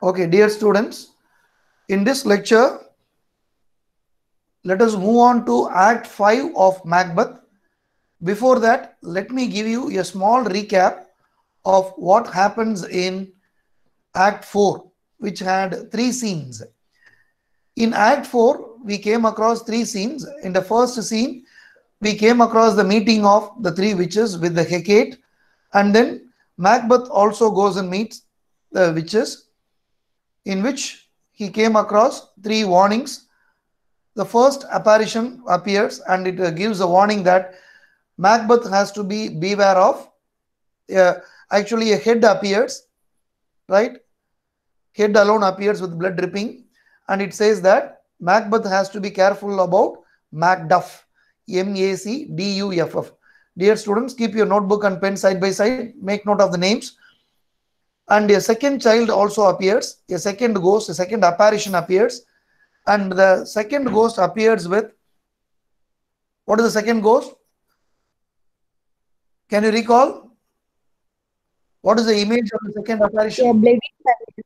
Okay, dear students, in this lecture, let us move on to Act 5 of Macbeth. Before that, let me give you a small recap of what happens in Act 4, which had three scenes. In Act 4, we came across three scenes. In the first scene, we came across the meeting of the three witches with the Hecate, and then Macbeth also goes and meets the witches, in which he came across three warnings. The first apparition appears and it gives a warning that Macbeth has to be beware of. Uh, Actually, a head appears, right? Head alone appears with blood dripping, and it says that Macbeth has to be careful about Macduff, Macduff. Dear students, keep your notebook and pen side by side, make note of the names. And a second child also appears, a second ghost, a second apparition appears, and the second ghost appears with, what is the second ghost? Can you recall? What is the image of the second apparition? A bloody child.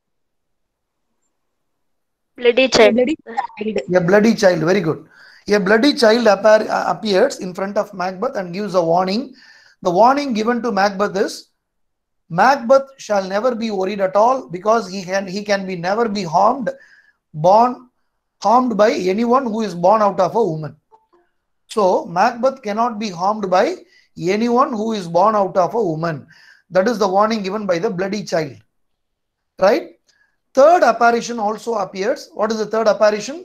Bloody A child. bloody child. A bloody child, very good. A bloody child appears in front of Macbeth and gives a warning. The warning given to Macbeth is, Macbeth shall never be worried at all because he can be never be harmed by anyone who is born out of a woman. So Macbeth cannot be harmed by anyone who is born out of a woman. That is the warning given by the bloody child. Right? Third apparition also appears. What is the third apparition?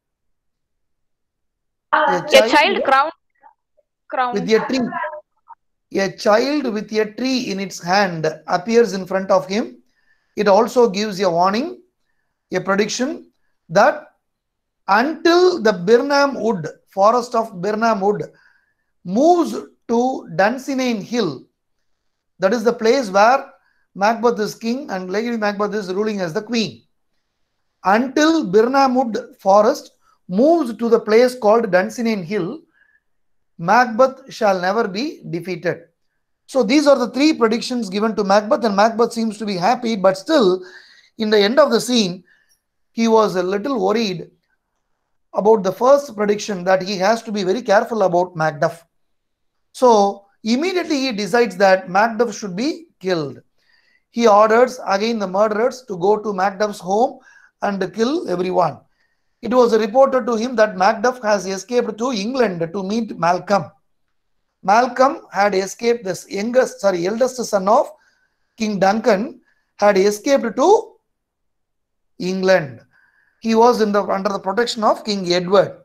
A A child child crowned. with a tree. A child with a tree in its hand appears in front of him. It also gives a warning, a prediction that until the Birnam Wood, forest of Birnam Wood, moves to Dunsinane Hill, that is the place where Macbeth is king and Lady Macbeth is ruling as the queen. Until Birnam Wood forest moves to the place called Dunsinane Hill, Macbeth shall never be defeated. So these are the three predictions given to Macbeth, and Macbeth seems to be happy, but still, in the end of the scene, he was a little worried about the first prediction, that he has to be very careful about Macduff. So immediately he decides that Macduff should be killed. He orders again the murderers to go to Macduff's home and kill everyone. It was reported to him that Macduff has escaped to England to meet Malcolm. Malcolm had escaped, this eldest son of King Duncan had escaped to England. He was under the protection of King Edward.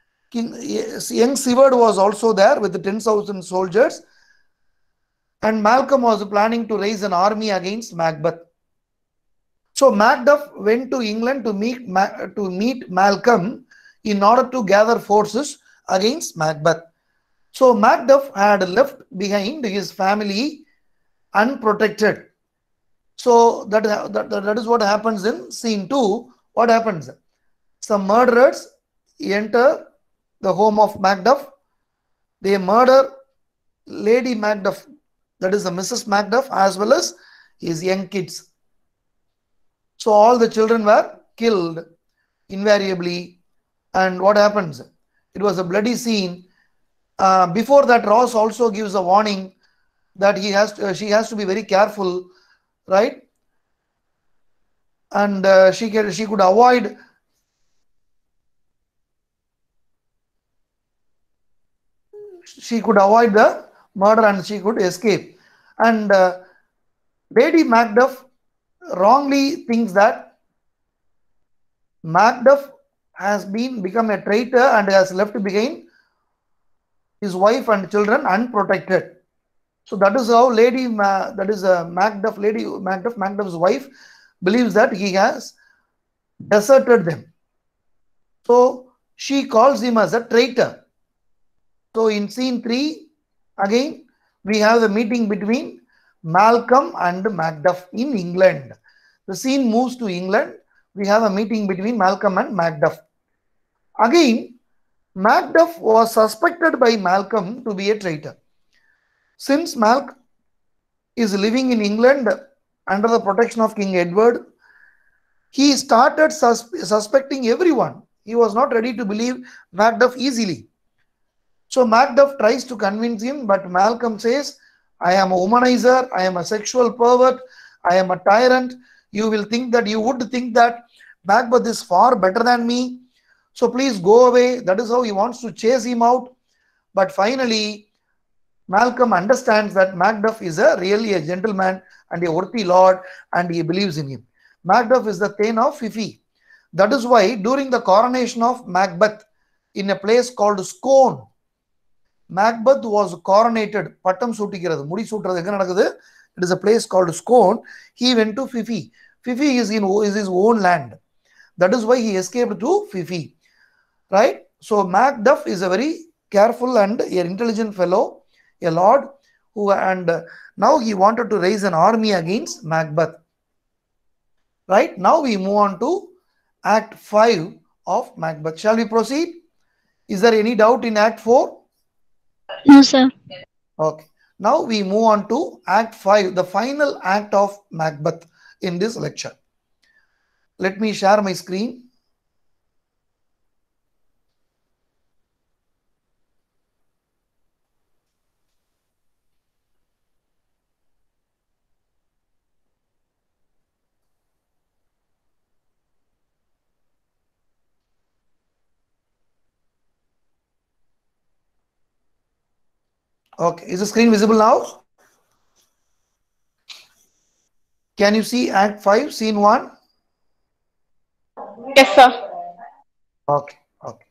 Young Seward was also there with 10,000 soldiers, and Malcolm was planning to raise an army against Macbeth. So Macduff went to England to meet Malcolm in order to gather forces against Macbeth. So Macduff had left behind his family unprotected. So that is what happens in scene 2. What happens? Some murderers enter the home of Macduff. They murder Lady Macduff, that is the Mrs. Macduff, as well as his young kids. So all the children were killed invariably. And what happens? It was a bloody scene. Before that, Ross also gives a warning that she has to be very careful, right? And she could avoid the murder and she could escape. And Lady Macduff wrongly thinks that Macduff has become a traitor and has left behind his wife and children unprotected. So that is how Macduff's wife believes that he has deserted them. So she calls him as a traitor. So in scene 3, again, we have the meeting between Malcolm and Macduff in England. The scene moves to England. We have a meeting between Malcolm and Macduff. Again, Macduff was suspected by Malcolm to be a traitor. Since Malcolm is living in England under the protection of King Edward, He started suspecting everyone. He was not ready to believe Macduff easily. So Macduff tries to convince him, but Malcolm says, I am a womanizer, I am a sexual pervert, I am a tyrant. You would think that Macbeth is far better than me. So please go away. That is how he wants to chase him out. But finally, Malcolm understands that Macduff is really a gentleman and a worthy lord, and he believes in him. Macduff is the Thane of Fife. That is why during the coronation of Macbeth in a place called Scone, Macbeth was coronated. Pattam சூட்டிக்கிறது முடி சூட்டுறது எங்க நடக்குது? It is a place called Scone. He went to Fife. Fife is his own land. That is why he escaped to Fife. Right? So Macduff is a very careful and an intelligent fellow, a lord and now he wanted to raise an army against Macbeth. Right? Now we move on to Act 5 of Macbeth. Shall we proceed? Is there any doubt in Act 4? No, sir. Okay. Now we move on to Act 5, the final act of Macbeth in this lecture. Let me share my screen. Okay, is the screen visible now? Can you see Act 5, Scene 1? Yes, sir. Okay, okay.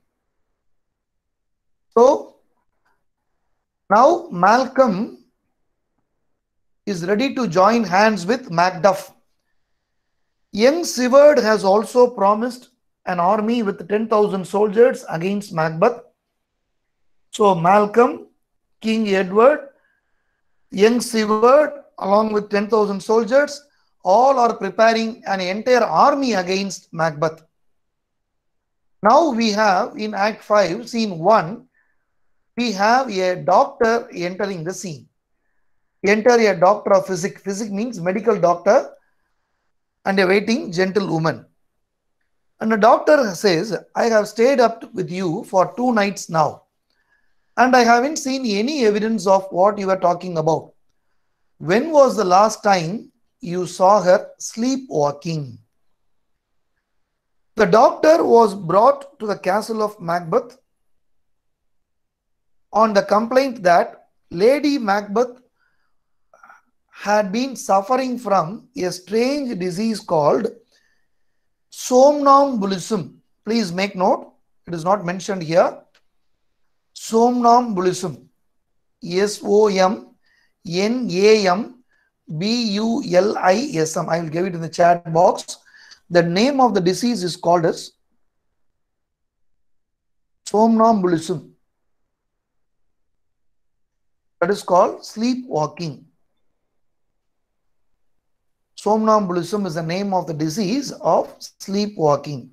So, now Malcolm is ready to join hands with Macduff. Young Seward has also promised an army with 10,000 soldiers against Macbeth. So, Malcolm, King Edward, young Seward, along with 10,000 soldiers, all are preparing an entire army against Macbeth. Now we have in Act 5, Scene 1, we have a doctor entering the scene. Enter a doctor of physics. Physics means medical doctor and a waiting gentlewoman. And the doctor says, I have stayed up with you for 2 nights now. And I haven't seen any evidence of what you are talking about. When was the last time you saw her sleepwalking? The doctor was brought to the castle of Macbeth on the complaint that Lady Macbeth had been suffering from a strange disease called somnambulism. Please make note, it is not mentioned here. Somnambulism. SOMNAMBULISM. I will give it in the chat box. The name of the disease is called as somnambulism. That is called sleepwalking. Somnambulism is the name of the disease of sleepwalking.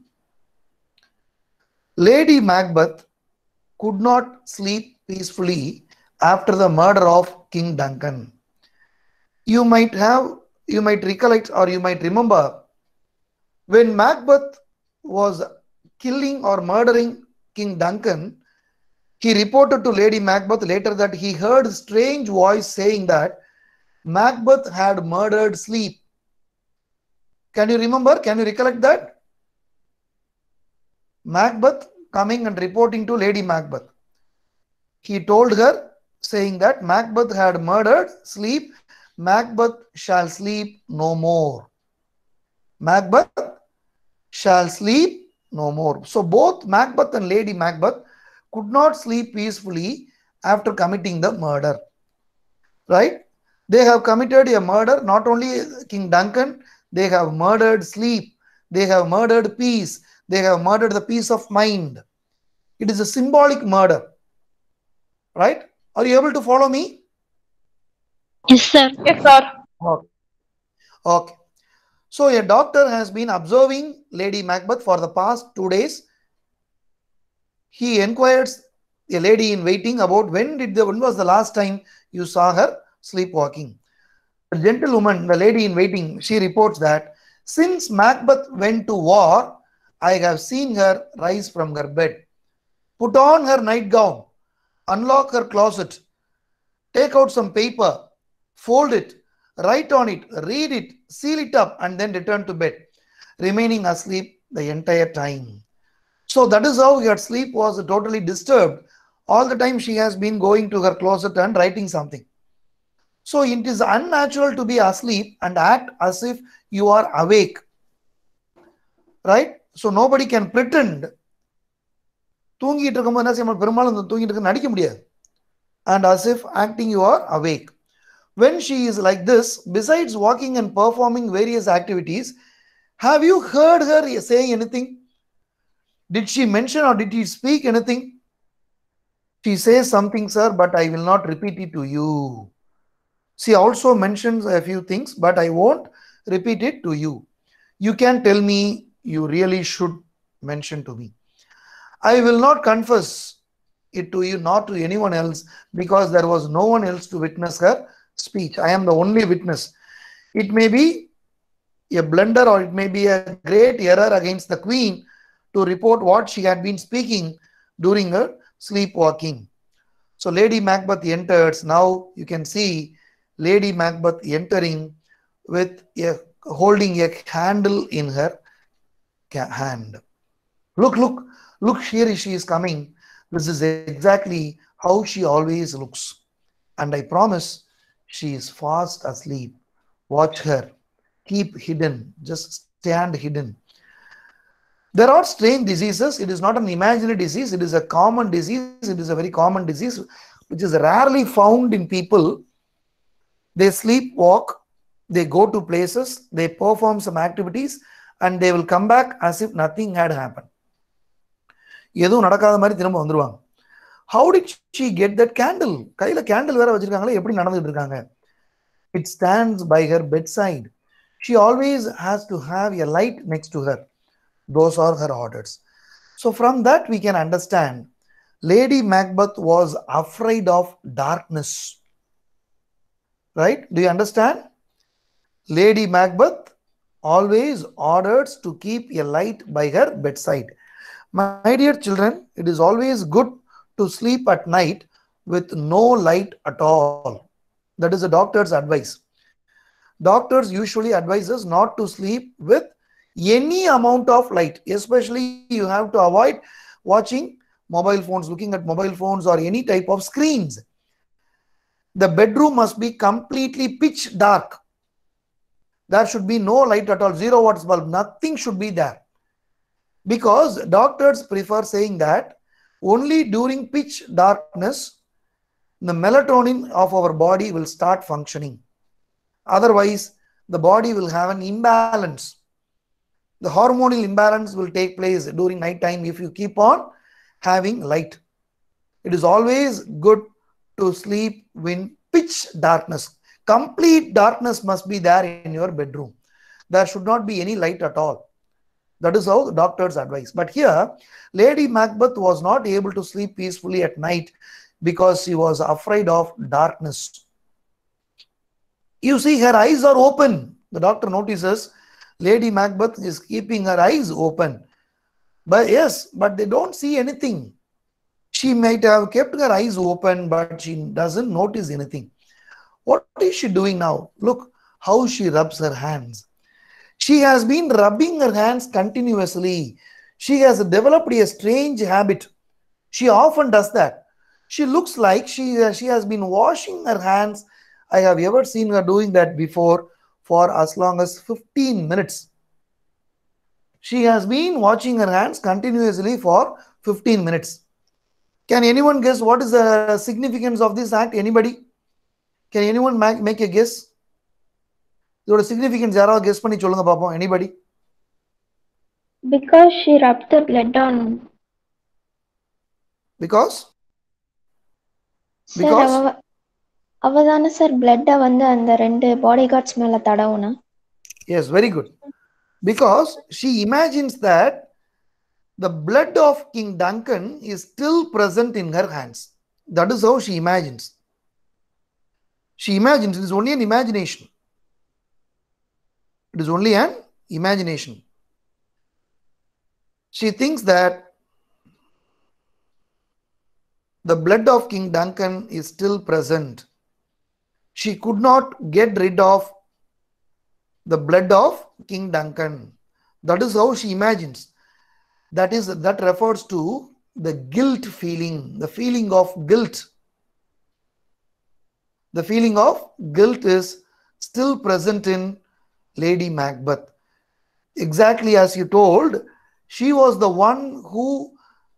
Lady Macbeth could not sleep peacefully after the murder of King Duncan. You might recollect or you might remember when Macbeth was killing or murdering King Duncan, he reported to Lady Macbeth later that he heard a strange voice saying that Macbeth had murdered sleep. Can you remember? Can you recollect that? Macbeth coming and reporting to Lady Macbeth. He told her saying that Macbeth had murdered sleep. Macbeth shall sleep no more. Macbeth shall sleep no more. So both Macbeth and Lady Macbeth could not sleep peacefully after committing the murder. Right? They have committed a murder, not only King Duncan, they have murdered sleep, they have murdered peace, they have murdered the peace of mind. It is a symbolic murder. Right? Are you able to follow me? Yes, sir. Yes, sir. Okay. Okay. So a doctor has been observing Lady Macbeth for the past 2 days. He inquires a lady in waiting about when was the last time you saw her sleepwalking. The gentlewoman, the lady in waiting, she reports that Since Macbeth went to war, I have seen her rise from her bed, put on her nightgown, unlock her closet, take out some paper, fold it, write on it, read it, seal it up, and then return to bed, remaining asleep the entire time. So that is how her sleep was totally disturbed. All the time she has been going to her closet and writing something. So it is unnatural to be asleep and act as if you are awake. Right? So nobody can pretend. தூங்கிட்டு இருக்கும்போது என்ன செய்ய பெரும்பாலும் தூங்கிட்டு இருக்கு நடிக்க முடியாது. And as if acting you are awake. When she is like this, besides walking and performing various activities, have you heard her saying anything? Did she mention or did she speak anything? She says something, sir, but I will not repeat it to you. She also mentions a few things, but I won't repeat it to you. You can tell me, you really should mention to me. I will not confess it to you, not to anyone else, because there was no one else to witness her speech. I am the only witness. It may be a blunder or it may be a great error against the queen to report what she had been speaking during her sleepwalking. So Lady Macbeth enters. Now you can see Lady Macbeth entering with holding a candle in her hand. Look, here she is coming. This is exactly how she always looks. And I promise she is fast asleep. Watch her. Keep hidden. Just stand hidden. There are strange diseases. It is not an imaginary disease. It is a common disease. It is a very common disease which is rarely found in people. They sleepwalk. They go to places. They perform some activities and they will come back as if nothing had happened. எதுவும் நடக்காத மாதிரி திரும்ப வந்துருவாங்க. How did she get that candle? கையில candle வேற வச்சிருக்காங்களே, எப்படி நடந்துட்டு இருக்காங்க? It stands by her bedside. She always has to have a light next to her. Those are her orders. So from that we can understand Lady Macbeth was afraid of darkness. Right? Do you understand? Lady Macbeth always orders to keep a light by her bedside. My dear children, it is always good to sleep at night with no light at all. That is a doctor's advice. Doctors usually advise us not to sleep with any amount of light. Especially you have to avoid watching mobile phones, looking at mobile phones or any type of screens. The bedroom must be completely pitch dark. There should be no light at all, 0 watts bulb, nothing should be there. Because doctors prefer saying that only during pitch darkness, the melatonin of our body will start functioning. Otherwise, the body will have an imbalance. The hormonal imbalance will take place during night time if you keep on having light. It is always good to sleep in pitch darkness. Complete darkness must be there in your bedroom. There should not be any light at all. That is how the doctors advise. But here, Lady Macbeth was not able to sleep peacefully at night because she was afraid of darkness. You see, her eyes are open. The doctor notices Lady Macbeth is keeping her eyes open. But but they don't see anything. She might have kept her eyes open, but she doesn't notice anything. What is she doing now? Look how she rubs her hands. She has been rubbing her hands continuously. She has developed a strange habit. She often does that. She looks like she has been washing her hands. I have ever seen her doing that before for as long as 15 minutes. She has been washing her hands continuously for 15 minutes. Can anyone guess what is the significance of this act? Anybody? Can anyone make a guess? இதோட significance யாராவது guess பண்ணி சொல்லுங்க பாப்போம். Anybody? Because she rubbed the blood on. Because? Sir, அவதான sir blood வந்து அந்த ரெண்டு bodyguards மேல தடவுனா. Yes, very good. Because she imagines that the blood of King Duncan is still present in her hands. That is how she imagines. She imagines, it is only an imagination. It is only an imagination. She thinks that the blood of King Duncan is still present. She could not get rid of the blood of King Duncan. That is how she imagines. That refers to the guilt feeling, the feeling of guilt. The feeling of guilt is still present in Lady Macbeth. Exactly as you told, she was the one who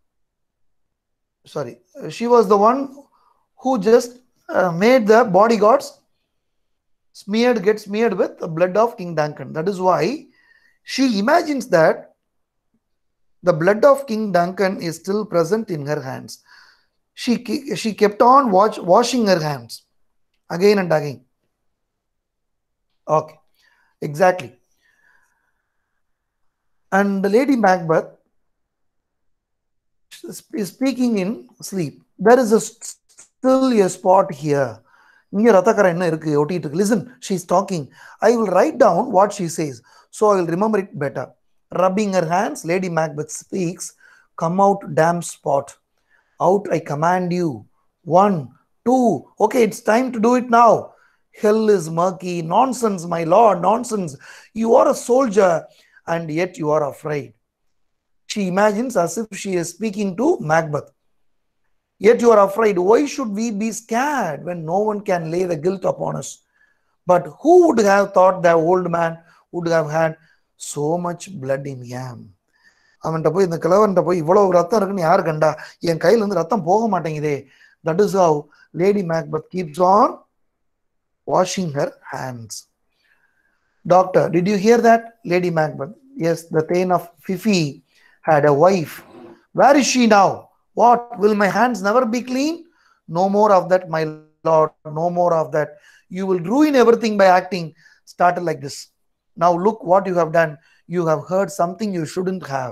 just made the bodyguards get smeared with the blood of King Duncan. That is why she imagines that the blood of King Duncan is still present in her hands. She kept on washing her hands again and again. Okay, exactly. And the Lady Macbeth is speaking in sleep. There is still a spot here. Listen, she's talking. I will write down what she says, so I will remember it better. Rubbing her hands, Lady Macbeth speaks. Come out, damn spot. Out, I command you. 1, 2. Okay, it's time to do it now. Hell is murky. Nonsense, my lord, nonsense. You are a soldier, and yet you are afraid. She imagines as if she is speaking to Macbeth. Yet you are afraid. Why should we be scared when no one can lay the guilt upon us? But who would have thought the old man would have had so much blood in him? அவன்கிட்ட போய் இந்த கிழவன்கிட்ட போய் இவ்வளவு ரத்தம் இருக்குன்னு யாரு கண்டா? என் கையில இருந்து ரத்தம் போக மாட்டேங்குதே. That is how Lady Macbeth keeps on washing her hands. Doctor, did you hear that? Lady Macbeth. Yes, the Thane of Fife had a wife. Where is she now? What? Will my hands never be clean? No more of that, my lord. No more of that. You will ruin everything by acting started like this. Now look what you have done. You have heard something you shouldn't have.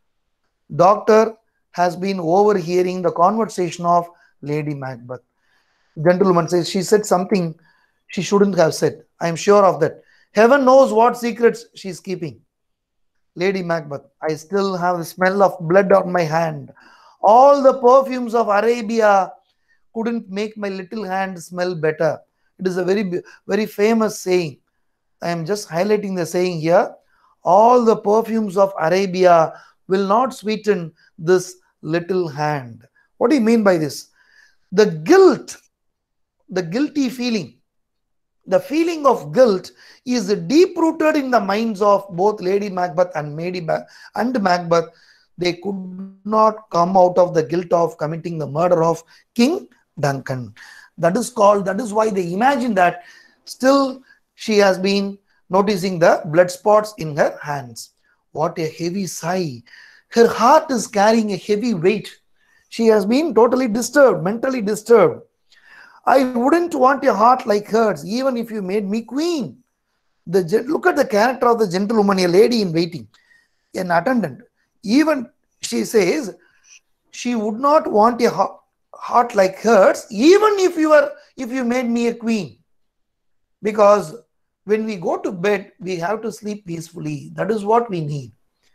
Doctor has been overhearing the conversation of Lady Macbeth. Gentleman says she said something she shouldn't have said. I am sure of that. Heaven knows what secrets she is keeping. Lady Macbeth, I still have the smell of blood on my hand. All the perfumes of Arabia couldn't make my little hand smell better. It is a very, very famous saying. I am just highlighting the saying here. All the perfumes of Arabia will not sweeten this little hand. What do you mean by this? The guilt, the guilty feeling, the feeling of guilt is deep rooted in the minds of both Lady Macbeth and Macbeth. They could not come out of the guilt of committing the murder of King Duncan. That is why they imagine that still she has been noticing the blood spots in her hands. What a heavy sigh. Her heart is carrying a heavy weight. She has been totally disturbed, mentally disturbed. I wouldn't want a heart like hers, even if you made me queen. Look at the character of the gentlewoman, a lady in waiting, an attendant. Even she says she would not want a heart like hers, even if you made me a queen. Because when we go to bed, we have to sleep peacefully. That is what we need.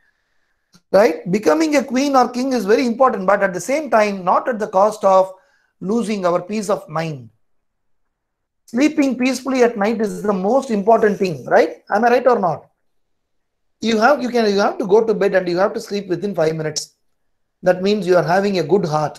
Right? Becoming a queen or king is very important, but at the same time, not at the cost of losing our peace of mind. Sleeping peacefully at night is the most important thing, right? Am I right or not? You have to go to bed and you have to sleep within 5 minutes. That means you are having a good heart.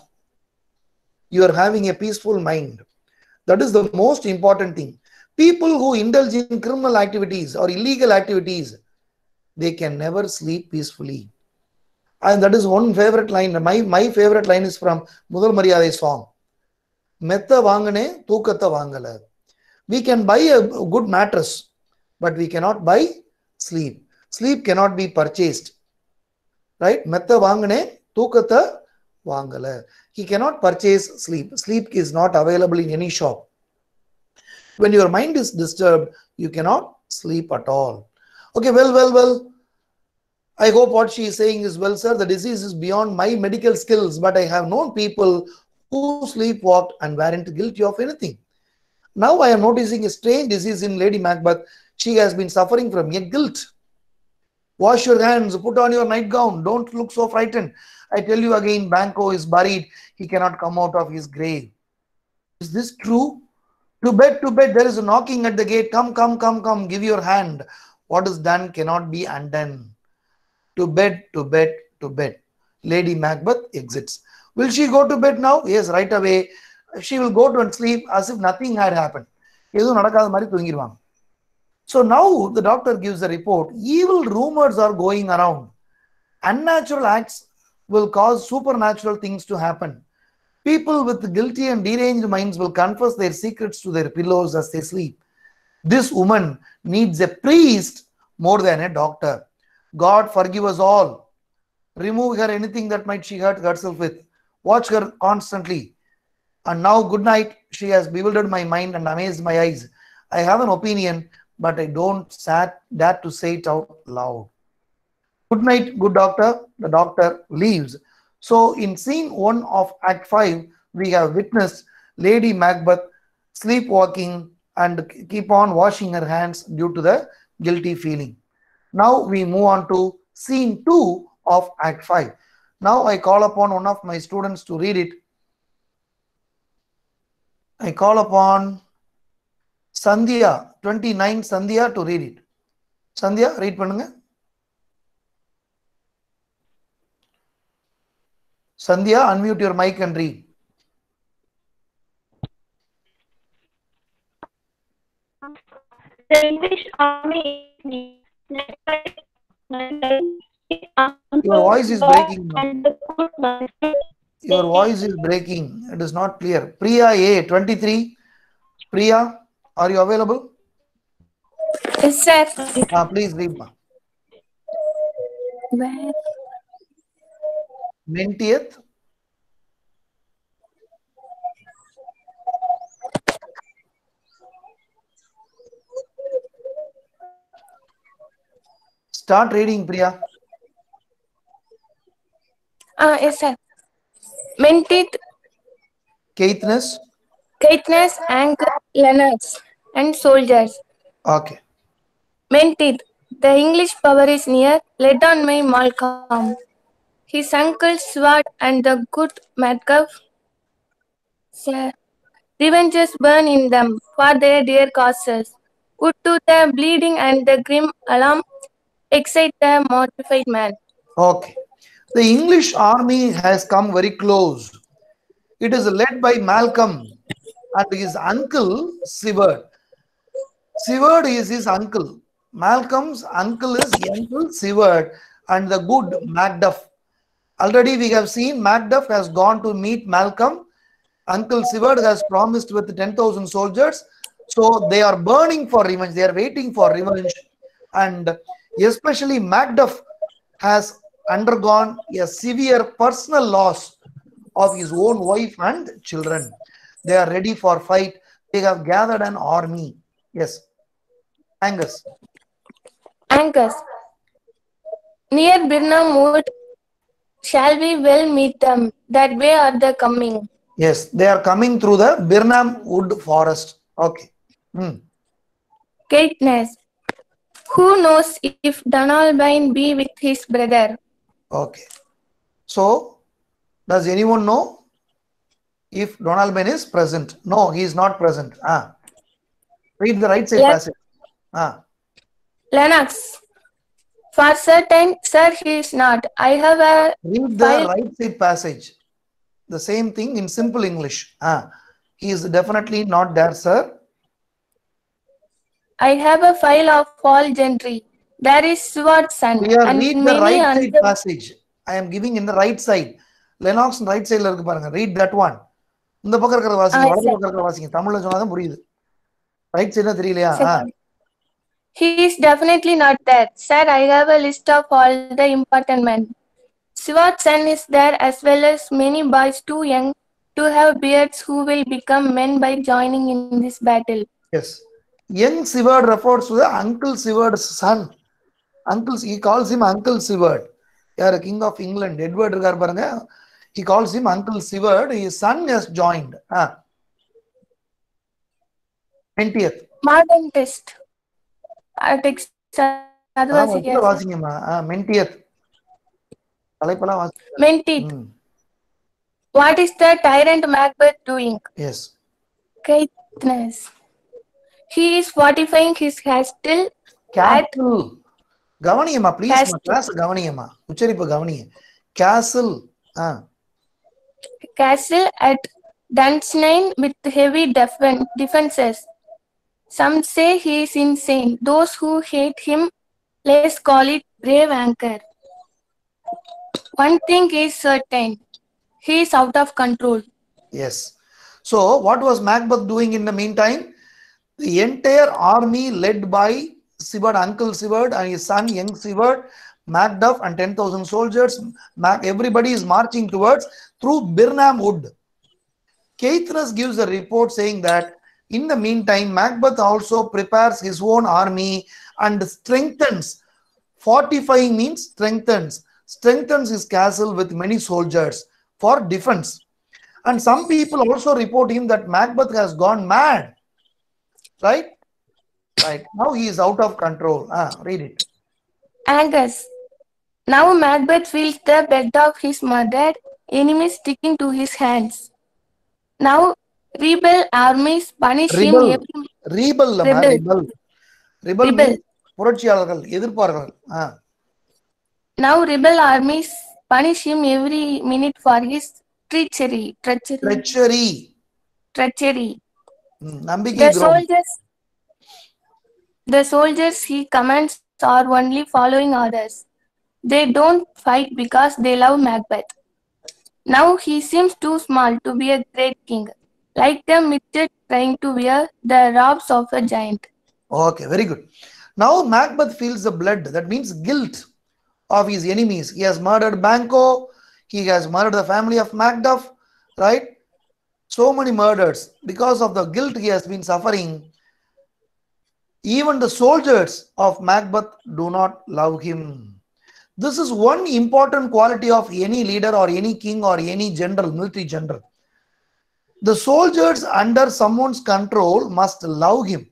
You are having a peaceful mind. That is the most important thing. People who indulge in criminal activities or illegal activities, they can never sleep peacefully. And that is one favorite line. My favorite line is from Mudal Mariyadai song. Metta vaangane, thookatta vaangala. We can buy a good mattress, but we cannot buy sleep. Sleep cannot be purchased. Right? Metta vaangane, thookatta vaangala. He cannot purchase sleep. Sleep is not available in any shop. When your mind is disturbed, you cannot sleep at all. Okay, well. I hope what she is saying is, well, sir, the disease is beyond my medical skills, but I have known people who sleepwalked and weren't guilty of anything. Now I am noticing a strange disease in Lady Macbeth. She has been suffering from a guilt. Wash your hands, put on your nightgown, don't look so frightened. I tell you again, Banco is buried, he cannot come out of his grave. Is this true? To bed, there is a knocking at the gate. Come, come, come, come, give your hand. What is done cannot be undone. To bed, to bed, to bed. Lady Macbeth exits. Will she go to bed now? Yes, right away. She will go to sleep as if nothing had happened. So now the doctor gives a report. Evil rumors are going around. Unnatural acts will cause supernatural things to happen. People with guilty and deranged minds will confess their secrets to their pillows as they sleep. This woman needs a priest more than a doctor. God forgive us all. Remove her anything that might she hurt herself with. Watch her constantly. And now, good night. She has bewildered my mind and amazed my eyes. I have an opinion, but I don't dare to say it out loud. Good night, good doctor. The doctor leaves. So, in scene 1 of Act 5, we have witnessed Lady Macbeth sleepwalking and keep on washing her hands due to the guilty feeling. Now we move on to scene 2 of Act 5. Now I call upon one of my students to read it. I call upon Sandhya, 29 Sandhya to read it. Sandhya, read பண்ணுங்க. Sandhya, unmute your mic and read. The English army Your voice is breaking now. Your voice is breaking. It is not clear. Priya A, 23. Priya, are you available? Yes, sir. Please read. Where? 90th. Start reading, Priya. Yes, sir. Menteith, Caithness. Caithness, Anger, Lennox, and soldiers. Okay. Menteith, the English power is near. Led on my Malcolm. His uncle Sword and the good Macduff. Sir, revenges burn in them for their dear causes. Would to the bleeding and the grim alarm excite the mortified man. Okay. The English army has come very close. It is led by Malcolm and his uncle Seward. Seward is his uncle. Malcolm's uncle is Uncle Seward and the good Macduff. Already we have seen Macduff has gone to meet Malcolm. Uncle Seward has promised with 10,000 soldiers. So they are burning for revenge. They are waiting for revenge. And especially Macduff has undergone a severe personal loss of his own wife and children. They are ready for fight. They have gathered an army. Yes. Angus. Angus, near Birnam Wood, shall we well meet them? That way are they coming. Yes, they are coming through the Birnam Wood forest. Okay. Caithness, who knows if Donalbain be with his brother? Okay. So, does anyone know if Donalbain is present? No, he is not present. Read the right side passage. Lennox, for certain, sir, he is not. I have a Read the right side passage. The same thing in simple English. He is definitely not there, sir. I have a file of all gentry. There is Sword's son. Here, read the right side passage. I am giving in the right side. Lennox right side. Read that one. இந்த பக்கம் இருக்கிற வாசிங்க, வலது பக்கம் இருக்கிற வாசிங்க. தமிழ்ல சொன்னாதான் புரியுது. ரைட் சைடுல தெரியலையா? He is definitely not there. Sir, I have a list of all the important men. Sword's son is there as well as many boys too young to have beards who will become men by joining in this battle. Yes. Young Seward refers to the Uncle Seward's son. He calls him Uncle Seward. Yeah, King of England, Edward irukar paranga. He calls him Uncle Seward. His son has joined. 20th. Modern text. அது வாசிக்க வாசிங்கம்மா. மென்டியத் தலைப்பெல்லாம் வாசிங்க. Menteith. What is the tyrant Macbeth doing? Yes. Caithness. He is fortifying his castle Castle. கவனியம்மா please. Castle. Class கவனியம்மா. உச்சரிப்பு கவனிங்க. Castle. castle at Dunsinane with heavy defenses. Some say he is insane. Those who hate him let's call it brave anchor. One thing is certain. He is out of control. Yes. So what was Macbeth doing in the meantime? The entire army led by Siward, Uncle Siward and his son young Siward, Macduff and 10,000 soldiers. Everybody is marching towards through Birnam Wood. Caithness gives a report saying that in the meantime, Macbeth also prepares his own army and strengthens. Fortifying means strengthens his castle with many soldiers for defense. And some people also report him that Macbeth has gone mad. Right? Right. Now he is out of control. Read it. Angus. Now Macbeth feels the blood of his murdered enemies sticking to his hands. Now rebel armies punish him every... Rebel. புரட்சியாளர்கள் எதிர்ப்பார்கள். Now rebel armies punish him every minute for his treachery. The soldiers he commands are only following orders. They don't fight because they love Macbeth. Now he seems too small to be a great king, like a midget trying to wear the robes of a giant. Okay, very good. Now Macbeth feels the blood, that means guilt, of his enemies. He has murdered Banquo, he has murdered the family of Macduff, right? So many murders. Because of the guilt he has been suffering, even the soldiers of Macbeth do not love him. This is one important quality of any leader or any king or any general, military general. The soldiers under someone's control must love him,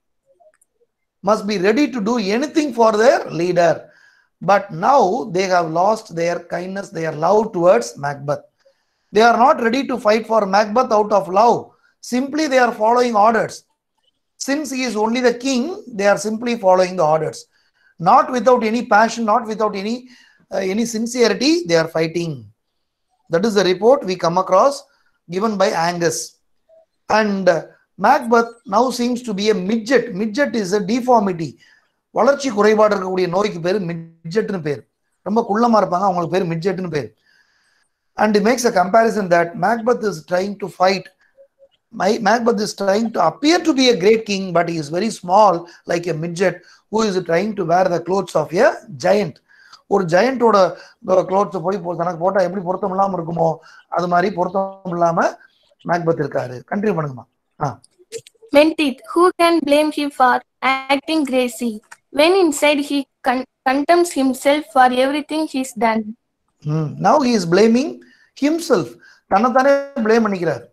must be ready to do anything for their leader. But now they have lost their kindness, their love towards Macbeth. They are not ready to fight for Macbeth out of love. Simply they are following orders. Since he is only the king, they are simply following the orders. Not without any passion, not without any sincerity, they are fighting. That is the report we come across given by Angus. And Macbeth now seems to be a midget. Midget is a deformity. வளர்ச்சி குறைபாடு இருக்கக்கூடிய நோய்க்கு பேர் மிட்ஜெட்னு பேர். ரொம்ப குள்ளமா இருப்பாங்க, அவங்களுக்கு பேர் மிட்ஜெட்னு பேர். And he makes a comparison that Macbeth is trying to fight. Macbeth is trying to appear to be a great king, but he is very small, like a midget who is trying to wear the clothes of a giant. ஒரு ஜெயண்டோட clothes போய் தனக்கு போட்டா எப்படி பொருத்தம் இல்லாம இருக்குமோ அது மாதிரி பொருத்தம் இல்லாம மேக்பெத் இருக்காரு. கண்டினியூ பண்ணுங்கம்மா. Menteith, who can blame him for acting crazy when inside he condemns himself for everything he's done? Now he is blaming himself. தன்னைத்தானே blame பண்ணிக்கிறார்.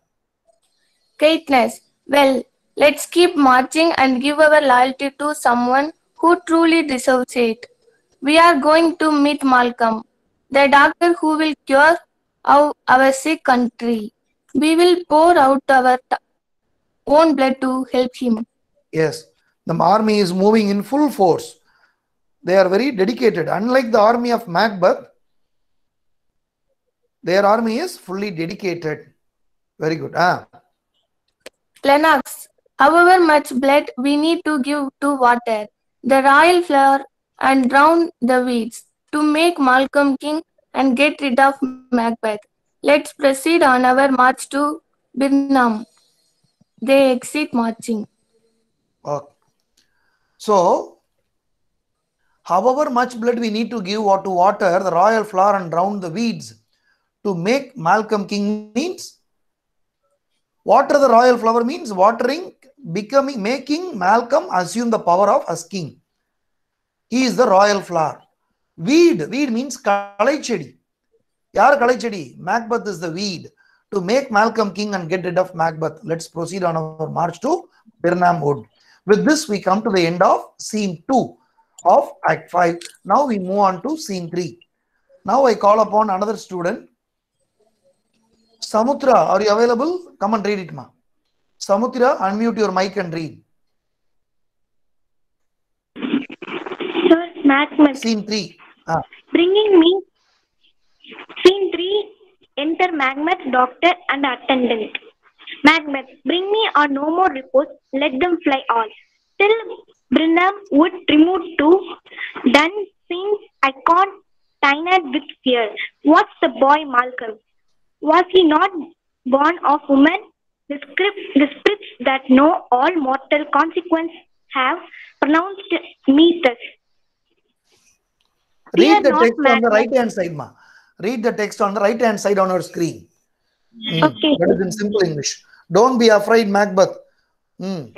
Caithness, well, let's keep marching and give our loyalty to someone who truly deserves it. We are going to meet Malcolm, the doctor who will cure our sick country. We will pour out our own blood to help him. Yes, the army is moving in full force. They are very dedicated. Unlike the army of Macbeth, their army is fully dedicated. Very good. Lennox, however much blood we need to give to water the royal flower and drown the weeds to make Malcolm king and get rid of Macbeth. Let's proceed on our march to Birnam. They exit marching. Okay. So, however much blood we need to give to water the royal flower and drown the weeds to make Malcolm king means water the royal flower means watering, making Malcolm assume the power of as king. He is the royal flower. Weed means kalaichedi. Yaar kalaichedi? Macbeth is the weed. To make Malcolm king and get rid of Macbeth. Let's proceed on our march to Birnam Wood. With this, we come to the end of scene 2. of Act 5. Now we move on to scene 3. Now I call upon another student. Samutra, are you available? Come and read it, ma. Samutra, unmute your mic and read. Sir, Macbeth. Scene 3. Bringing me. Scene 3. Enter Macbeth, doctor and attendant. Macbeth, bring me or no more reports. Let them fly all. Till Brenham would remove to done since I can't tired with fear. What's the boy Malcolm? Was he not born of woman? The scripts that know all mortal consequence have pronounced me thus. Fear Read the not, text on the Macbeth. right hand side, ma. Read the text on the right hand side on your screen. Okay. That is in simple English. Don't be afraid, Macbeth. Don't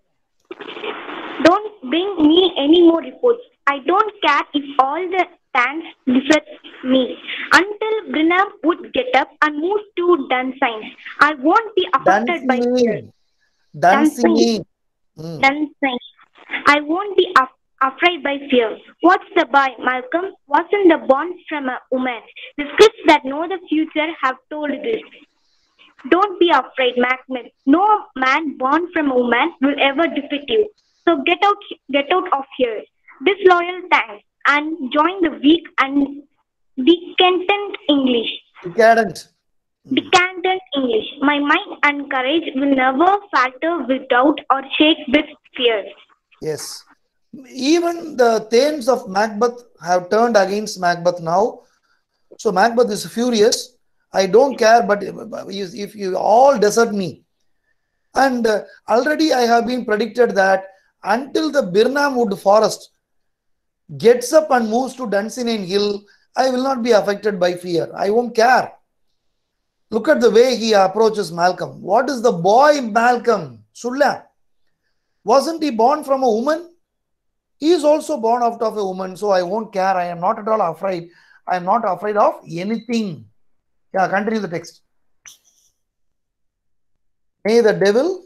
bring me any more reports. I don't care if all the tanks defeat me. Until Brenham would get up and move to Dunsink, I won't be affected by fear. Dancing. Dunsink. I won't be afraid by fear. What's the boy, Malcolm? Wasn't the born from a woman? The scripts that know the future have told this. Don't be afraid, Macbeth. No man born from a woman will ever defeat you. So get out of here. Disloyal thanks and join the weak and decadent English. Decadent. Decadent English. My mind and courage will never falter with doubt or shake with fear. Yes. Even the Thames of Macbeth have turned against Macbeth now. So Macbeth is furious. I don't care, but if you all desert me. And already I have been predicted that until the Birnam Wood forest gets up and moves to Dunsinane Hill, I will not be affected by fear. I won't care. Look at the way he approaches Malcolm. What is the boy Malcolm? Sulla. Wasn't he born from a woman? He is also born out of a woman, so I won't care. I am not at all afraid. I am not afraid of anything. Yeah, continue the text. May the devil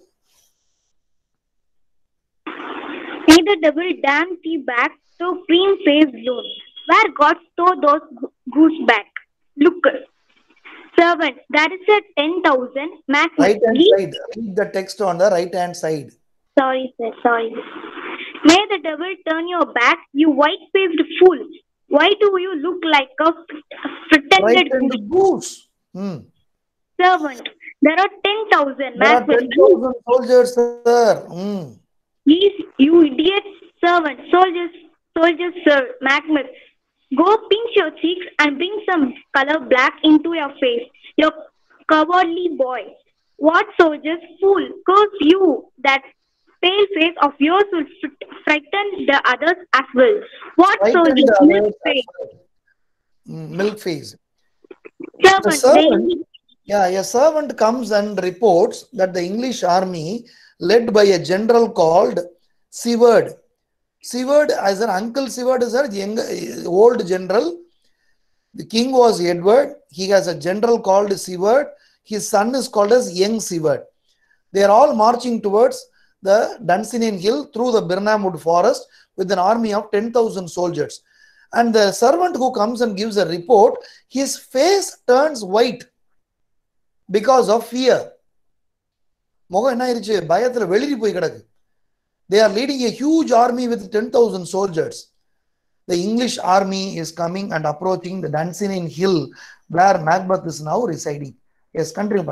damn thee back to green face zone, where God stole those goose back. Look, servant, that is a 10,000 max. Right hand side. Read the text on the right hand side. Sorry, sir, sorry. May the devil turn your back, you white-faced fool. Why do you look like a pretended goose? Servant, there are 10,000 There are 10,000 soldiers, sir. Please, you idiot servant, soldiers, sir, Macbeth. Go pinch your cheeks and bring some color black into your face, you cowardly boy. What soldiers, fool, curse you, that pale face of yours will frighten the others as well. What soldiers, milk face? Milk face. Servant, a servant comes and reports that the English army, led by a general called Seward. Seward, as an Uncle Seward, is a young, old general. The king was Edward. He has a general called Seward. His son is called as Young Seward. They are all marching towards the Dunsinane Hill through the Birnam Wood forest with an army of 10,000 soldiers. And the servant who comes and gives a report, his face turns white because of fear. They are leading a huge army with 10,000 soldiers. The English army is coming and approaching the Dunsinane Hill where Macbeth is now residing. Yes, continue.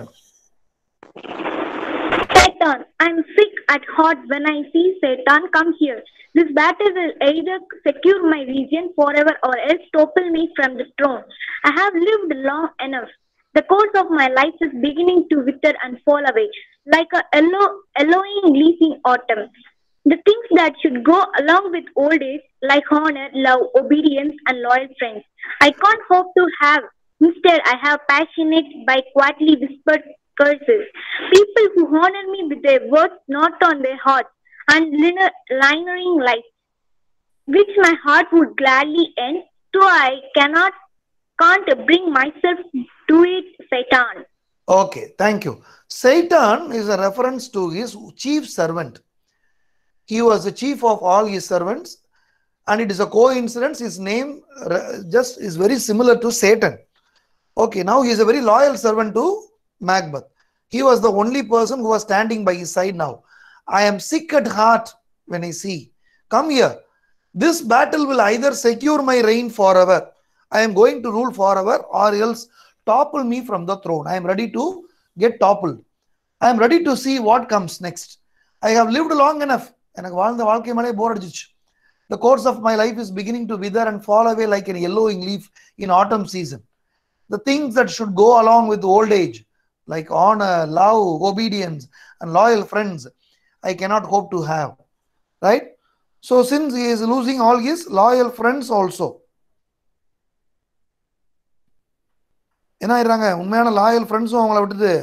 Satan, I'm sick at heart when I see Satan come here. This battle will either secure my region forever or else topple me from the throne. I have lived long enough. The course of my life is beginning to wither and fall away, like a yellowing leaf in autumn. The things that should go along with old age, like honor, love, obedience, and loyal friends, I can't hope to have. Instead, I have passionate by quietly whispered curses. People who honor me with their words, not on their hearts, and lingering life, which my heart would gladly end, so I can't bring myself to it, Satan. Okay, thank you. Satan is a reference to his chief servant. He was the chief of all his servants, and it is a coincidence. His name just is very similar to Satan. Okay, now he is a very loyal servant to Macbeth. He was the only person who was standing by his side now. I am sick at heart when I see. Come here. This battle will either secure my reign forever. I am going to rule forever, or else topple me from the throne. I am ready to get toppled. I am ready to see what comes next. I have lived long enough. The course of my life is beginning to wither and fall away like a yellowing leaf in autumn season. The things that should go along with old age, like honor, love, obedience, and loyal friends, I cannot hope to have. Right? So since he is losing all his loyal friends also, என்ன ஆயிடுறாங்க, உண்மையான loyal ஃப்ரெண்ட்ஸும் அவங்கள விட்டுட்டு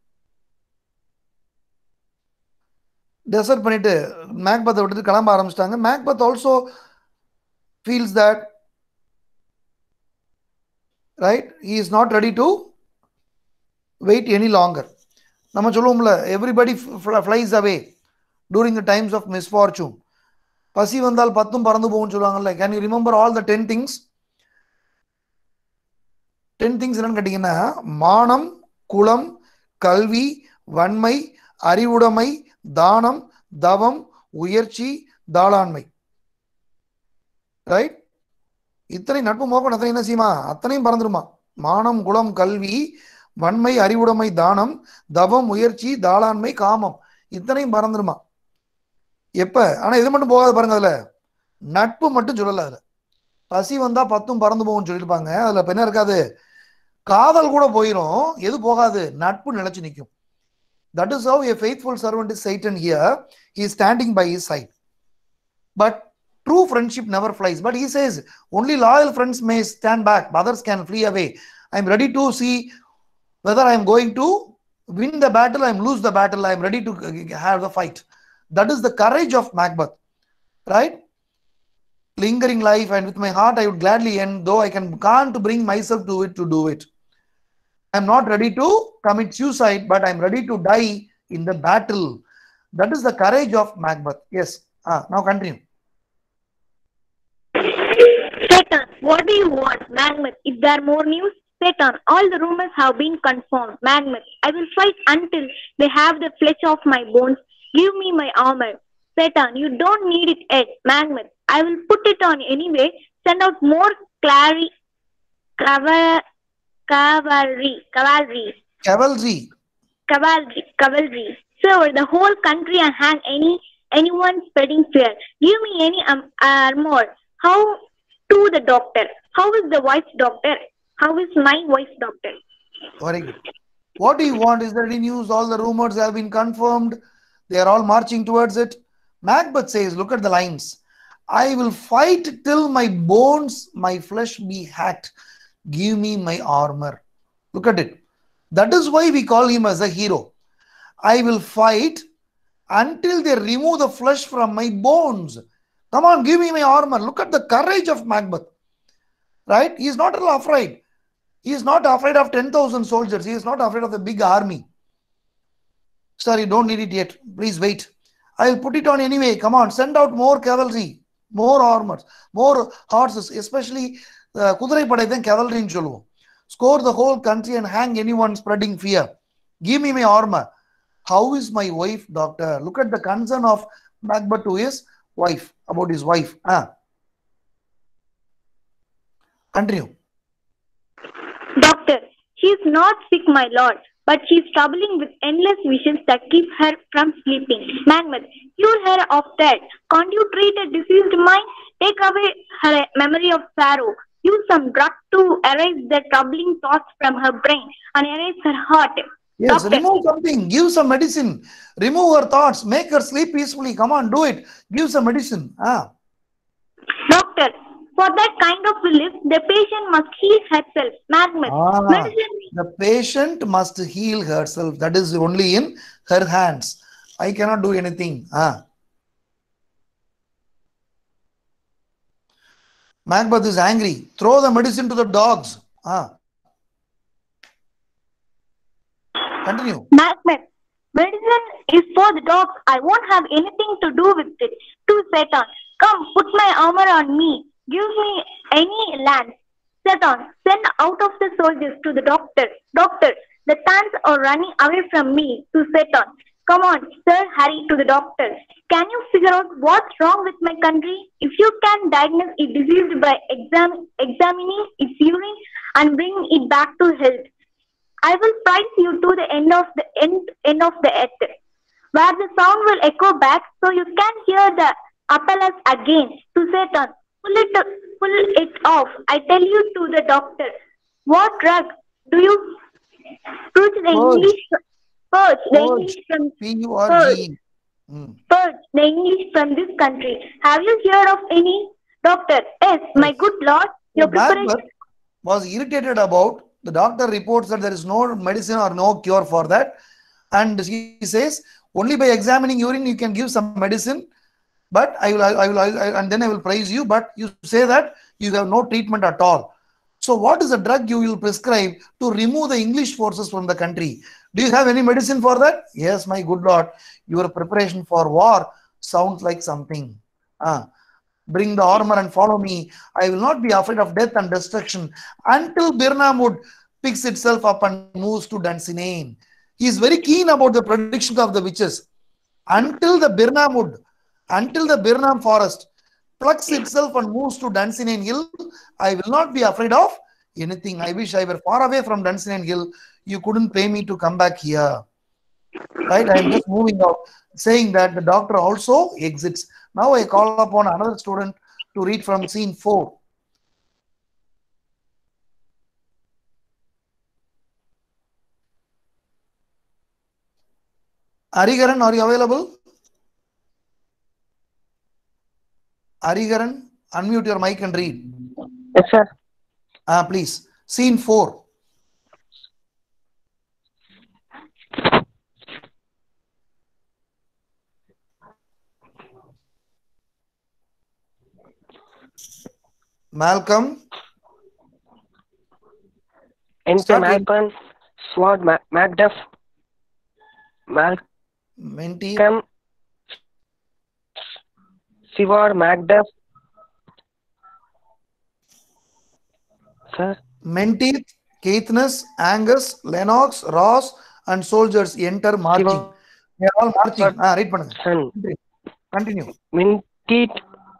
dessert பண்ணிட்டு மேக்பத்தை விட்டுட்டு கிளம்ப ஆரம்பிச்சிட்டாங்க. Macbeth also feels that right he is not ready to wait any longer. நம்ம சொல்லுவோம்ல, everybody flies away during the times of misfortune. பசி வந்தால் 10 பறந்து போகும்னு சொல்லுவாங்கல்ல. Can you remember all the 10 things? 10 things என்னன்னு கேட்டீங்கன்னா, மானம், குலம், கல்வி, வன்மை, அறிவுடைமை, தானம், தவம், உயர்ச்சி, தாளாண்மை. ரைட்? இத்தனை நட்பு மோகம் அத்தனை என்ன செய்யுமா? அத்தனையும் பறந்துருமா. மானம், குலம், கல்வி, வன்மை, அறிவுடைமை, தானம், தவம், உயர்ச்சி, தாளாண்மை, காமம், இத்தனையும் பறந்துருமா. எப்ப? ஆனா இது மட்டும் போகாது பாருங்க. அதுல நட்பு மட்டும் சொல்லல. அதுல பசி வந்தா 10 பறந்து போகும்னு சொல்லியிருப்பாங்க. அதுல என்ன இருக்காது? காதல் கூட போயிடும். எது போகாது? நட்பு நிலைச்சு நிற்கும். That is how a faithful servant is Satan here. He is standing by his side. But true friendship never flies. But he says only loyal friends may stand back. Others can flee away. I am ready to see whether I am going to win the battle, I am lose the battle. I am ready to have the fight. That is the courage of Macbeth. Right? Lingering life, and with my heart I would gladly end, though I can't bring myself to it to do it. I am not ready to commit suicide, but I am ready to die in the battle. That is the courage of Macbeth. Yes. Now continue. Satan, what do you want? Macbeth, if there are more news? Satan, all the rumors have been confirmed. Macbeth, I will fight until they have the flesh of my bones. Give me my armor. Satan, you don't need it yet. Macbeth, I will put it on anyway. Send out more cavalry. Serve the whole country and hang anyone spreading fear. Give me any armor. How to the doctor? How is the wife's doctor? How is my wife's doctor? Very good. What do you want? Is there any news? All the rumors have been confirmed. They are all marching towards it. Macbeth says, look at the lines. I will fight till my bones, my flesh be hacked. Give me my armor. Look at it. That is why we call him as a hero. I will fight until they remove the flesh from my bones. Come on, give me my armor. Look at the courage of Macbeth. Right? He is not at all afraid. He is not afraid of 10,000 soldiers. He is not afraid of the big army. Sir, you don't need it yet. Please wait. I will put it on anyway. Come on, send out more cavalry, more armors, more horses, especially Kudurai Padai, then cavalry in Cholo. Score the whole country and hang anyone spreading fear. Give me my armor. How is my wife, doctor? Look at the concern of Macbeth to his wife, about his wife. Continue. Doctor, she is not sick, my lord, but she is troubling with endless visions that keep her from sleeping. Macbeth, cure her of that. Can't you treat a diseased mind? Take away her memory of sorrow. Use some drug to erase the troubling thoughts from her brain and erase her heart. Yes, Doctor, remove something. Give some medicine. Remove her thoughts. Make her sleep peacefully. Come on, do it. Give some medicine. Doctor, for that kind of relief, the patient must heal herself. Macbeth, medicine. The patient must heal herself. That is only in her hands. I cannot do anything. Macbeth is angry. Throw the medicine to the dogs. Continue. Macbeth, medicine is for the dogs. I won't have anything to do with it. To Satan, Come, put my armor on me. Give me any lance. Seton, send out of the soldiers to the doctor. Doctor, the Tans are running away from me to Seton. Come on, sir, hurry to the doctor. Can you figure out what's wrong with my country? If you can diagnose it disease by examining its urine and bring it back to health, I will price you to the end of the earth, where the sound will echo back so you can hear the appellers again. To Satan, pull it off. I tell you to the doctor. What drug do you purge the English? Purge the English from P-U-R-G. purge the English from this country. Have you heard of any doctor? Yes, my good lord. Your preparation. Macbeth was irritated about the doctor reports that there is no medicine or no cure for that, and he says only by examining urine you can give some medicine, but and then I will praise you, but you say that you have no treatment at all. So what is the drug you will prescribe to remove the English forces from the country? Do you have any medicine for that? Yes, my good lord, your preparation for war sounds like something. Bring the armor and follow me. I will not be afraid of death and destruction until Birnamwood picks itself up and moves to Dunsinane. He is very keen about the predictions of the witches. Until the Birnam forest plucks itself and moves to Dunsinane Hill, I will not be afraid of anything. I wish I were far away from Dunsinane Hill. You couldn't pay me to come back here. Right? I am just moving out, saying that the doctor also exits. Now I call upon another student to read from scene 4. Arigaran, are you available? Arigaran, unmute your mic and read. Yes, sir. Please. Scene 4. Malcolm. Enter Start with- Malcolm, Sword, Macduff, Menti. Malcolm, Sword, Macduff. Sir, Menteith, Caithness, Angus, Lennox, Ross, and soldiers enter marching. They are all marching. Read பண்ணுங்க. son, Continue. Mintit,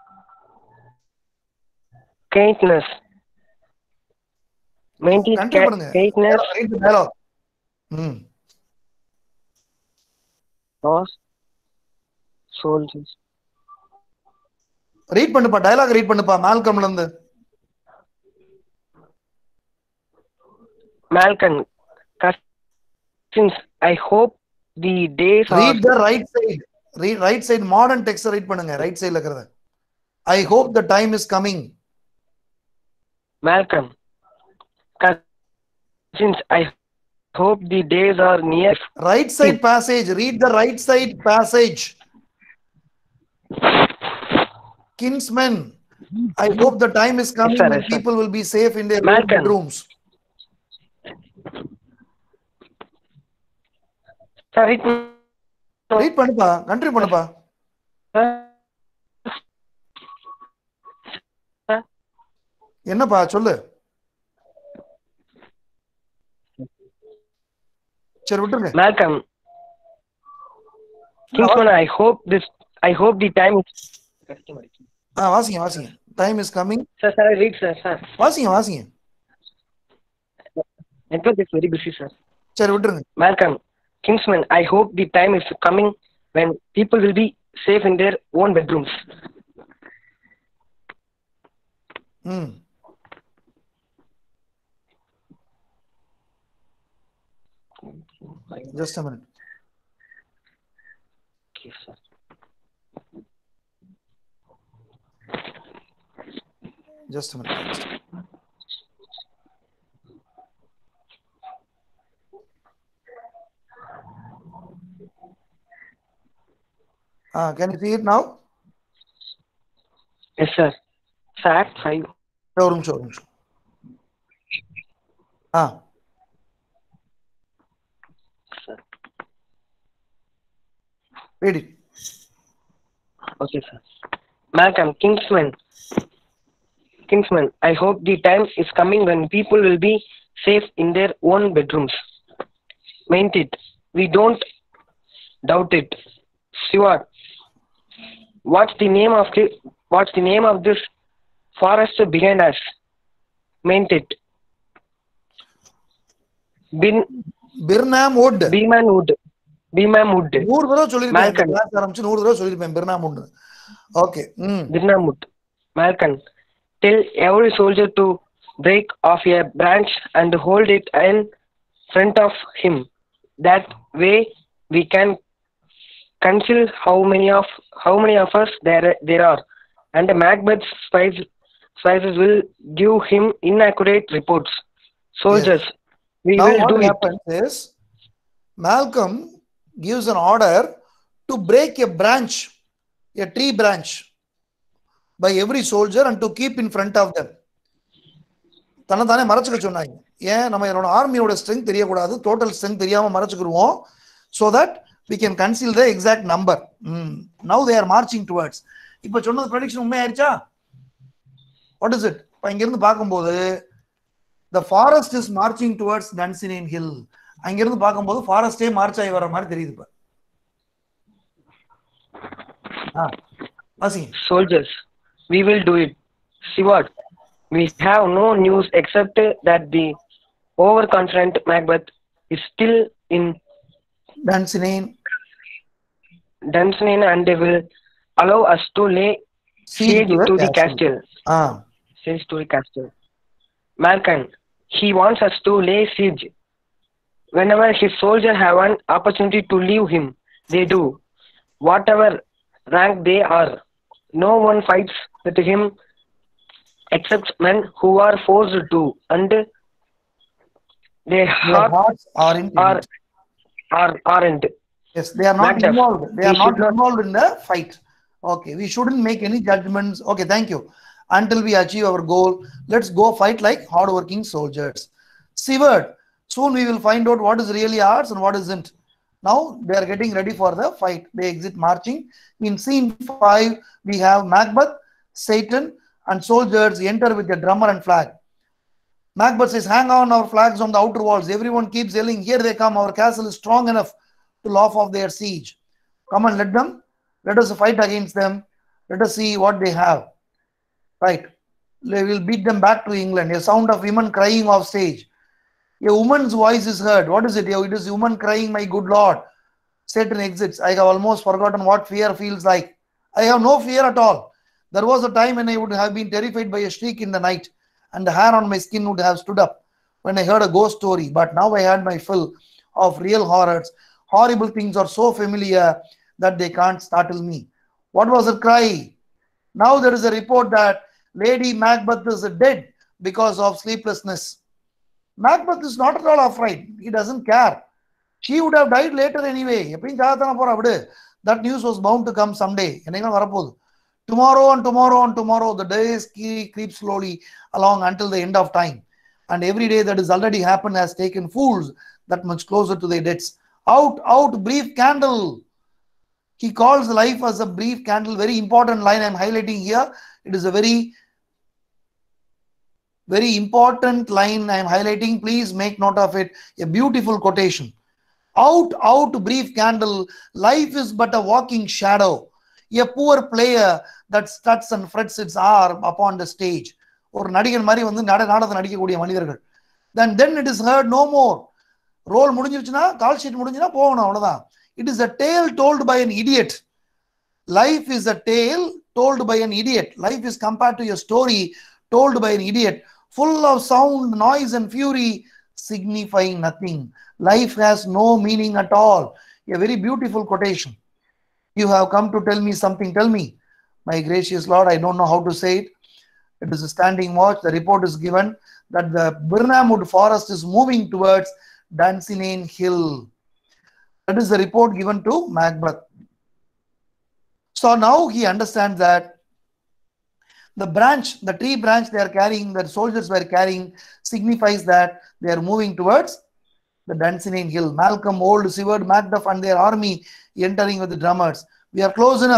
Caithness. Mintit, Continue பண்ணுங்க. Caithness, Read the dialogue. Ross, soldiers. Read பண்ணுப்பா, dialogue read பண்ணுப்பா, Malcolmல இருந்து. Malcolm, cousins, I hope the days Read are... the right side. Read right side, modern text read பண்ணுங்க. Right side இருக்கிறது. I hope the time is coming. Malcolm, cousins, I hope the days are near. Right side passage. Read the right side passage. Kinsmen, I hope the time is coming Yes, sir, when yes, sir. people will be safe in their own Malcolm. bedrooms. Sir, Read பண்ணுப்பா, continue பண்ணுப்பா. என்னப்பா சொல்லு. சரி விட்டுருங்க. Malcolm, Kingsman, I hope the time is... வாசிங்க. Time is coming. Sir, I read, sir. வாசிங்க. Network is very busy, sir. சரி விட்டுருங்க. Malcolm, Kingsman, I hope the time is coming when people will be safe in their own bedrooms. Just a minute. Okay, sir. Just a minute. Can you see it now? Yes, sir. Fact 5. ஒரு நிமிஷம். Sir. Read it. Okay, sir. Malcolm, Kingsman, I hope the time is coming when people will be safe in their own bedrooms. Meant it. We don't doubt it. Stewart, what's the name of this forest behind us? Meant it. Birnam Wood. Beeman Wood. 100 தடவை சொல்லிருப்பேன். Malcolm. Class ஆரம்பிச்சு 100 தடவை சொல்லிருப்பேன் Birnam Wood. Okay. Birnam Wood. Malcolm, tell every soldier to break off a branch and hold it in front of him. That way we can conceal how many of us there are, and Macbeth's spies will give him inaccurate reports. Soldiers, we Now will what do it. happens is Malcolm gives an order to break a branch, a tree branch, by every soldier and to keep in front of them. தன்னை மறைச்சுக்க சொன்னாங்க. ஏன் நம்ம என்னோட ஆர்மியோட strength தெரியக்கூடாது, total strength தெரியாம மறைச்சுக்கிடுவோம், so that we can conceal the exact number. Now they are marching towards. இப்ப சொன்னது ப்ரெடிக்ஷன் உண்மையாயிருச்சா? What is it? இப்ப இங்க இருந்து பார்க்கும்போது the forest is marching towards Dunsinane Hill. அங்க இருந்து பார்க்கும்போது ஃபாரஸ்டே மார்ச் ஆகி வர மாதிரி தெரியுது இப்ப. Soldiers, we will do it. Stewart, we have no news except that the overconfident Macbeth is still in Dunsinane and will allow us to lay siege to the castle. Siege to the castle. Malcolm, he wants us to lay siege. Whenever his soldiers have an opportunity to leave him, they do. Whatever rank they are, no one fights with him except men who are forced to, and their hearts aren't. Yes, they are not Macduff, involved. They are we not should not- involved in the fight. Okay, we shouldn't make any judgments. Okay, thank you. Until we achieve our goal, let's go fight like hardworking soldiers. Seward, soon we will find out what is really ours and what isn't. Now they are getting ready for the fight. They exit marching. In scene 5, we have Macbeth, Satan, and soldiers enter with a drummer and flag. Macbeth says, hang on our flags on the outer walls. Everyone keeps yelling, here they come. Our castle is strong enough to laugh off their siege. Come on, let us fight against them. Let us see what they have. Right. They will beat them back to England. A sound of women crying off stage. A woman's voice is heard. What is it? It is a woman crying, my good Lord. Satan exits. I have almost forgotten what fear feels like. I have no fear at all. There was a time when I would have been terrified by a shriek in the night, and the hair on my skin would have stood up when I heard a ghost story. But now I had my fill of real horrors. Horrible things are so familiar that they can't startle me. What was her cry? Now there is a report that Lady Macbeth is dead because of sleeplessness. Macbeth is not at all afraid. He doesn't care. She would have died later anyway. That news was bound to come someday. Tomorrow and tomorrow and tomorrow, the days creep slowly along until the end of time. And every day that has already happened has taken fools that much closer to their deaths. Out, out, brief candle. He calls life as a brief candle. Very important line I'm highlighting here. It is a very important line I'm highlighting. Please make note of it. A beautiful quotation. Out, out, brief candle. Life is but a walking shadow. A poor player that struts and frets its arm upon the stage. Or நடிகன் மாதிரி வந்து நாடகத்தை நடிக்கக்கூடிய மனிதர்கள். Then it is heard no more. Role முடிஞ்சிருச்சுன்னா, call sheet முடிஞ்சுனா போகணும், அவ்வளவுதான். It is a tale told by an idiot. Life is a tale told by an idiot. Life is compared to a story told by an idiot, full of sound, noise, and fury, signifying nothing. Life has no meaning at all. A very beautiful quotation. You have come to tell me something. Tell me, my gracious Lord. I don't know how to say it. It is a standing watch. The report is given that the Birnam Wood forest is moving towards Dunsinane Hill. That is the report given to Macbeth. So now he understands that the branch, the tree branch they are carrying, the soldiers were carrying, signifies that they are moving towards the Dunsinane Hill. Malcolm, Old, Seward, Macduff and their army entering with the drummers. We are close enough.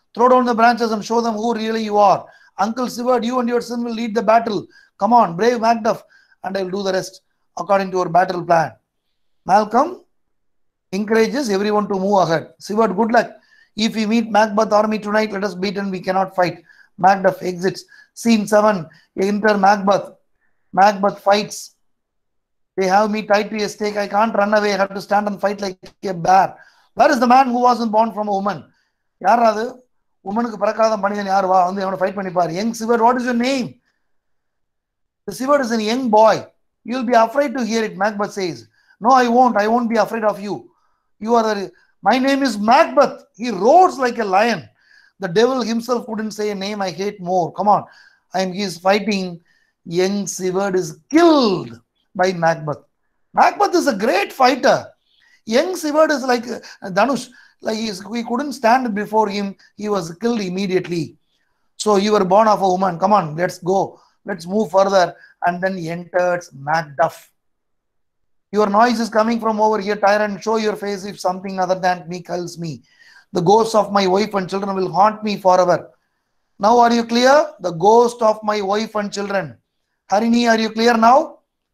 Throw down the branches and show them who really you are. Uncle Seward, you and your son will lead the battle. Come on, brave Macduff, and I will do the rest according to our battle plan. Malcolm encourages everyone to move ahead. Seward, good luck. If we meet Macbeth army tonight, let us beat and we cannot fight. Macduff exits. Scene 7. Enter Macbeth. Macbeth fights. They have me tied to a stake. I can't run away. I have to stand and fight like a bear. Where is the man who wasn't born from a woman? Yaradu? Woman fight panipar. Young Seward, what is your name? The Seward is a young boy. You'll be afraid to hear it, Macbeth says. No, I won't. I won't be afraid of you. You are the... My name is Macbeth. He roars like a lion. The devil himself couldn't say a name I hate more. Come on. He is fighting. Young Seward is killed by Macbeth. Macbeth is a great fighter. Young Seward is like Dhanush. Like we couldn't stand before him. He was killed immediately. So you were born of a woman. Come on, let's go. Let's move further. And then enters Macduff. Your noise is coming from over here, tyrant. Show your face if something other than me kills me. The ghosts of my wife and children will haunt me forever. Now are you clear? The ghost of my wife and children. Harini, are you clear now?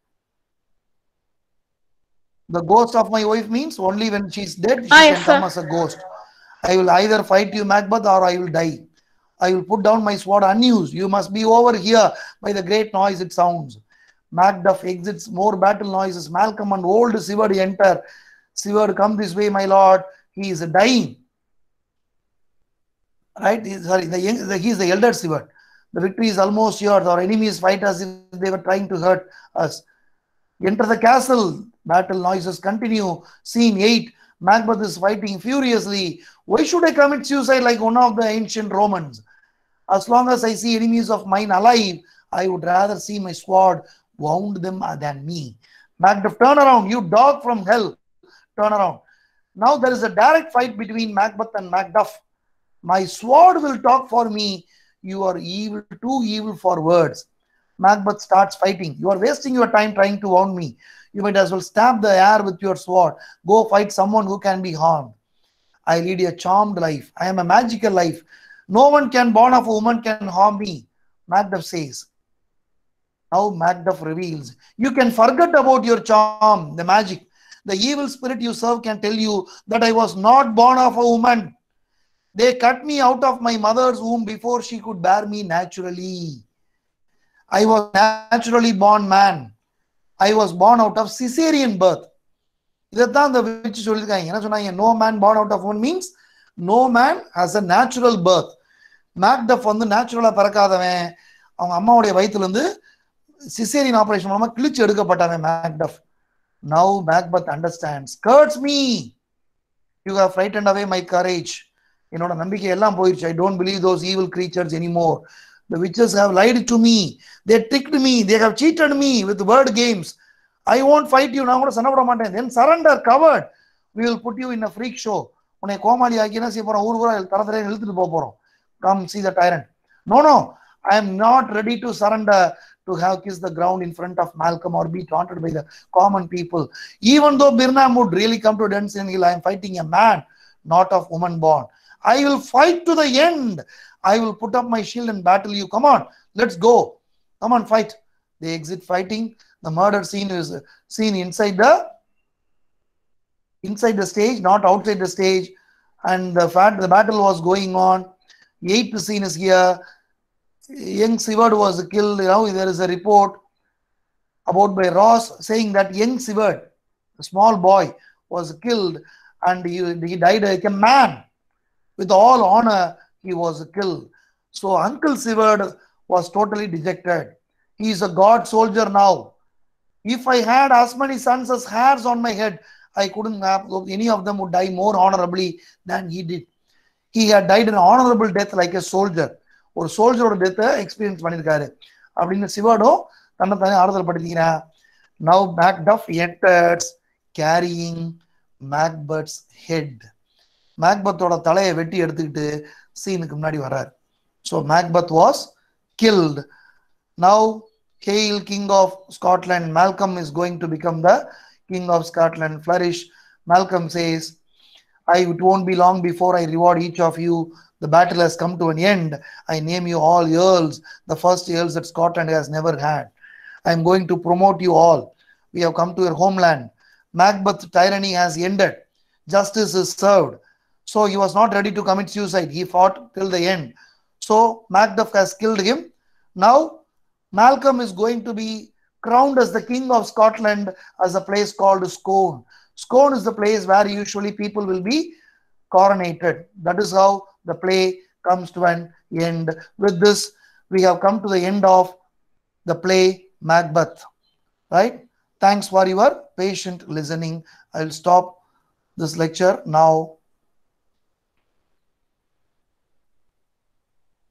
The ghost of my wife means only when she's dead, she can come as a ghost. I will either fight you, Macbeth, or I will die. I will put down my sword unused. You must be over here by the great noise it sounds. Macduff exits, more battle noises. Malcolm and old Seward enter. Seward, come this way, my lord. He is dying. Right? He is the elder Seward. The victory is almost yours. Our enemies fight as if they were trying to hurt us. Enter the castle. Battle noises continue. Scene 8. Macbeth is fighting furiously. Why should I commit suicide like one of the ancient Romans? As long as I see enemies of mine alive, I would rather see my sword wound them than me. Macduff, turn around, you dog from hell. Turn around. Now there is a direct fight between Macbeth and Macduff. My sword will talk for me. You are evil, too evil for words. Macbeth starts fighting. You are wasting your time trying to wound me. You might as well stab the air with your sword. Go fight someone who can be harmed. I lead a charmed life. I am a magical life. No one can born of a woman can harm me. Macduff says. Now Macduff reveals. You can forget about your charm, the magic. The evil spirit you serve can tell you that I was not born of a woman. They cut me out of my mother's womb before she could bear me naturally. I was naturally born man. I was born out of cesarean birth. No man born out of woman means no man has a natural birth. Macduff வந்து நேச்சுரலா பிறக்காதவன். அவங்க அம்மாவுடைய வயித்துல இருந்து caesarean operation மூலமா கிழிச்சு எடுக்கப்பட்டவன் Macduff. Now Macbeth understands. Curse me. You have frightened away my courage. என்னோட நம்பிக்கை எல்லாம் போயிடுச்சு. I don't believe those evil creatures anymore. The witches have lied to me. They tricked me. They have cheated me with word games. I won't fight you. நான் கூட சண்டை போட மாட்டேன். Then surrender, coward. We will put you in a freak show. உன்னை கோமாளி ஆக்கி என்ன செய்ய போறோம்? ஊர் ஊரா தரதரை இழுத்துட்டு போறோம். Come see the tyrant. No. I am not ready to surrender to have kissed the ground in front of Malcolm or be taunted by the common people. Even though Birnam would really come to Dunstan Hill, I am fighting a man, not of woman born. I will fight to the end. I will put up my shield and battle you. Come on, let's go. Come on, fight. They exit fighting. The murder scene is seen inside the stage, not outside the stage. And the battle was going on. 8th scene is here. Young Seward was killed. Now there is a report about by Ross saying that young Seward, a small boy, was killed and he died like a man. With all honor, he was killed. So Uncle Seward was totally dejected. He is a god soldier now. If I had as many sons as hairs on my head, I couldn't have, any of them would die more honorably than he did. He had died an honorable death like a soldier. ஒரு சோல்ஜரோட டெத்தை experience பண்ணியிருக்காரு அப்படின்னு சிவாடும் தன்னைத்தானே ஆறுதல் படுத்திக்கிறான். Now Macduff enters carrying Macbeth's head. மேக்பத்தோட தலையை வெட்டி எடுத்துக்கிட்டு சீனுக்கு முன்னாடி வர்றார். So Macbeth was killed. Now hail King of Scotland. Malcolm is going to become the King of Scotland. Flourish. Malcolm says, it won't be long before I reward each of you The battle has come to an end. I name you all earls, the first earls that Scotland has never had. I am going to promote you all. We have come to your homeland. Macbeth's tyranny has ended. Justice is served. So he was not ready to commit suicide. He fought till the end. So Macduff has killed him. Now Malcolm is going to be crowned as the king of Scotland as a place called Scone. Scone is the place where usually people will be coronated. That is how the play comes to an end. With this, we have come to the end of the play Macbeth. Right? Thanks for your patient listening. I will stop this lecture now.